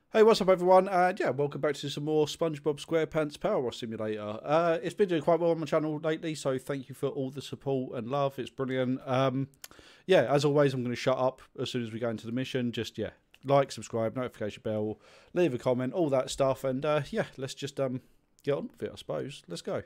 Hey, what's up, everyone? Yeah, welcome back to some more SpongeBob SquarePants Powerwash Simulator. It's been doing quite well on my channel lately, so thank you for all the support and love. It's brilliant. Yeah, as always, I'm going to shut up as soon as we go into the mission. Just, yeah, like, subscribe, notification bell, leave a comment, all that stuff. And, yeah, let's just get on with it, I suppose. Let's go.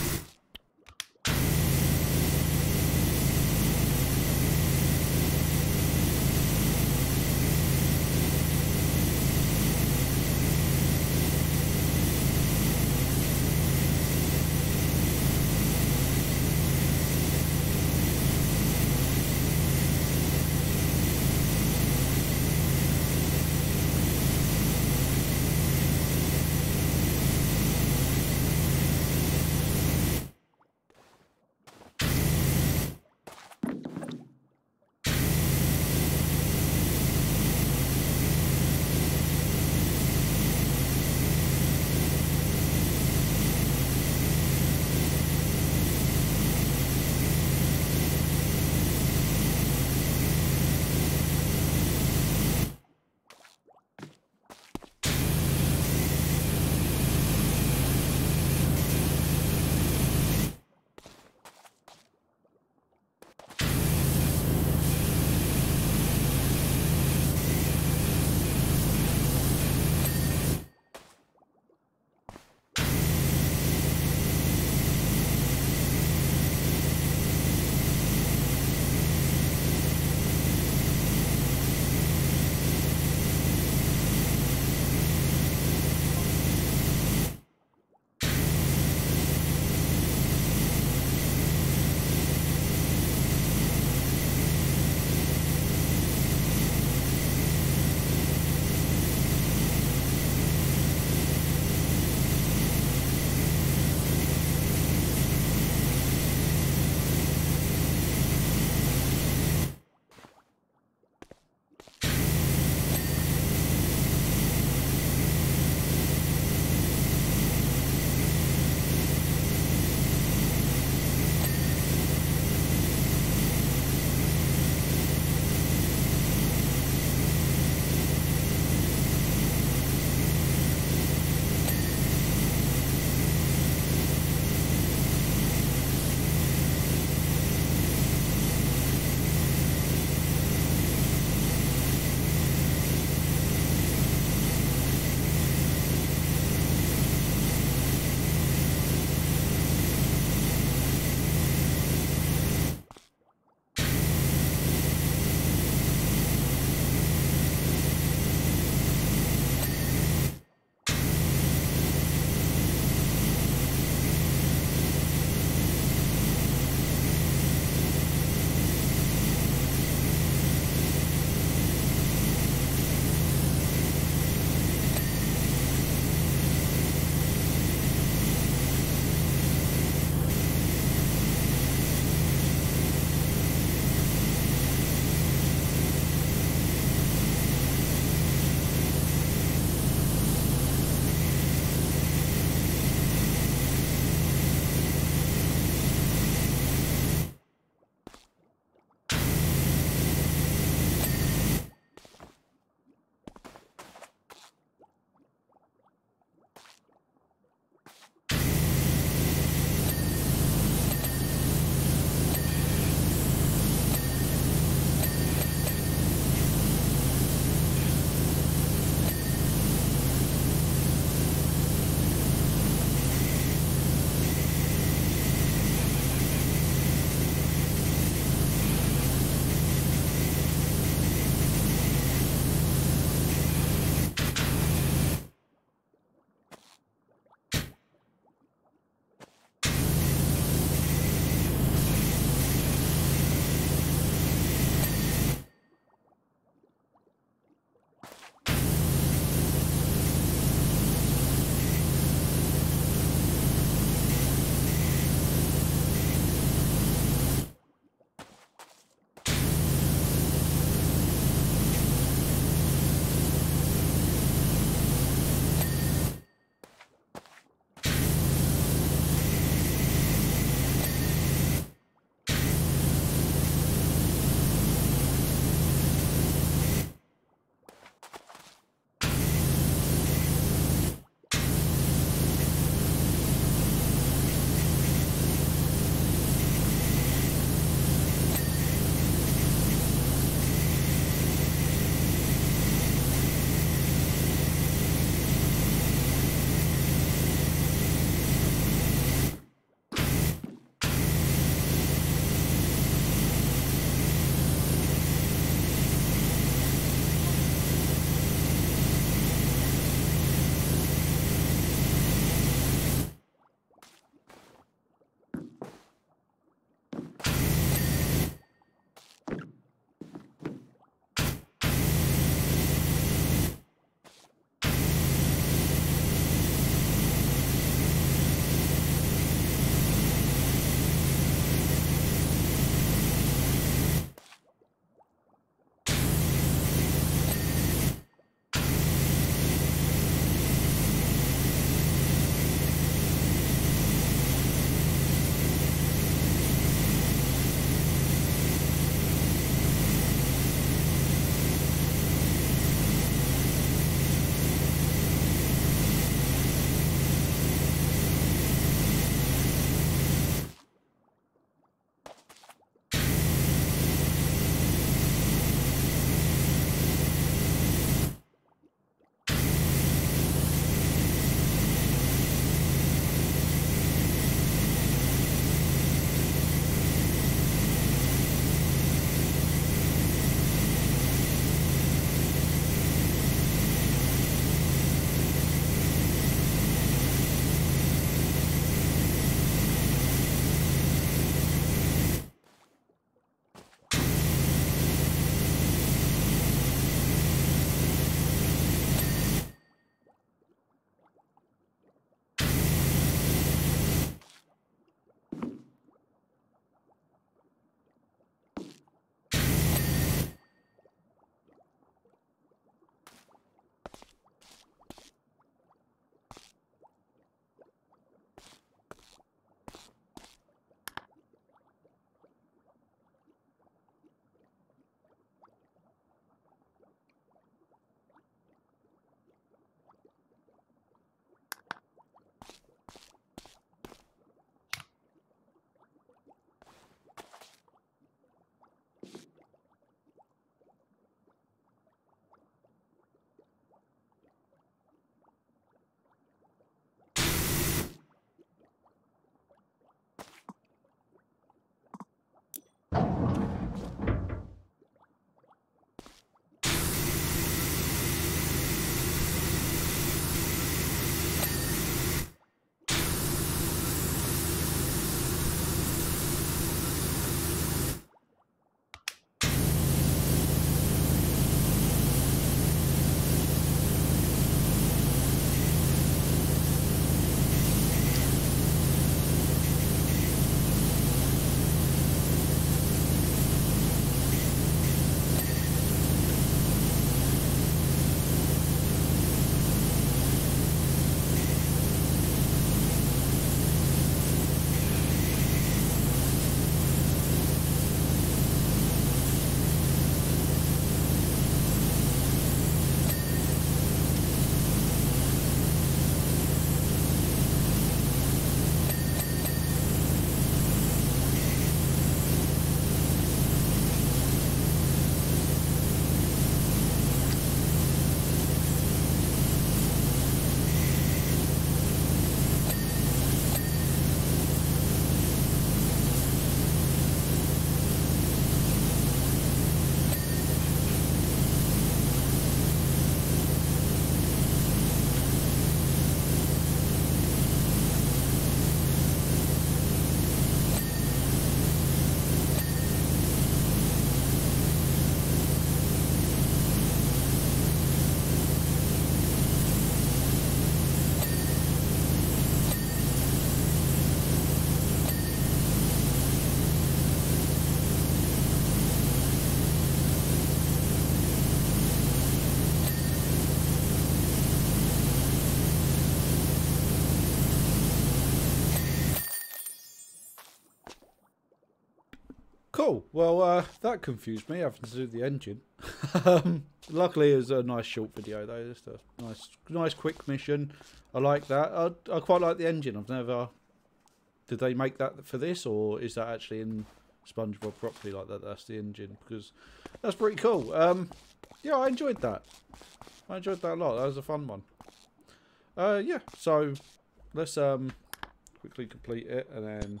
Cool. Well, that confused me having to do the engine. Luckily, it was a nice short video though. Just a nice quick mission. I like that. I quite like the engine. I've never. Did they make that for this, or is that actually in SpongeBob properly like that? That's the engine, because that's pretty cool. Yeah, I enjoyed that. I enjoyed that a lot. That was a fun one. Yeah. So let's quickly complete it and then.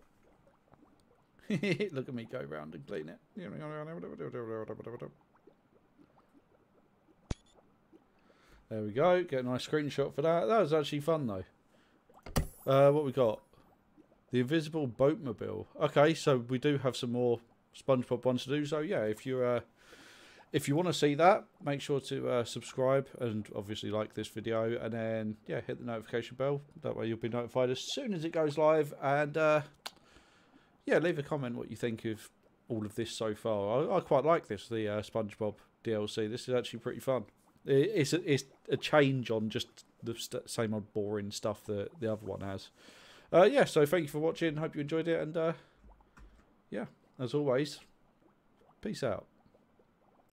Look at me go round and clean it. There we go. Get a nice screenshot for that. That was actually fun though. What we got? The invisible boatmobile. Okay, so we do have some more SpongeBob ones to do. So yeah, if you want to see that, make sure to subscribe and obviously like this video, and then yeah, hit the notification bell. That way you'll be notified as soon as it goes live. And yeah, leave a comment what you think of all of this so far. I quite like this, the SpongeBob DLC. This is actually pretty fun. It's a change on just the same old boring stuff that the other one has. Yeah, so thank you for watching. Hope you enjoyed it. And yeah, as always, peace out.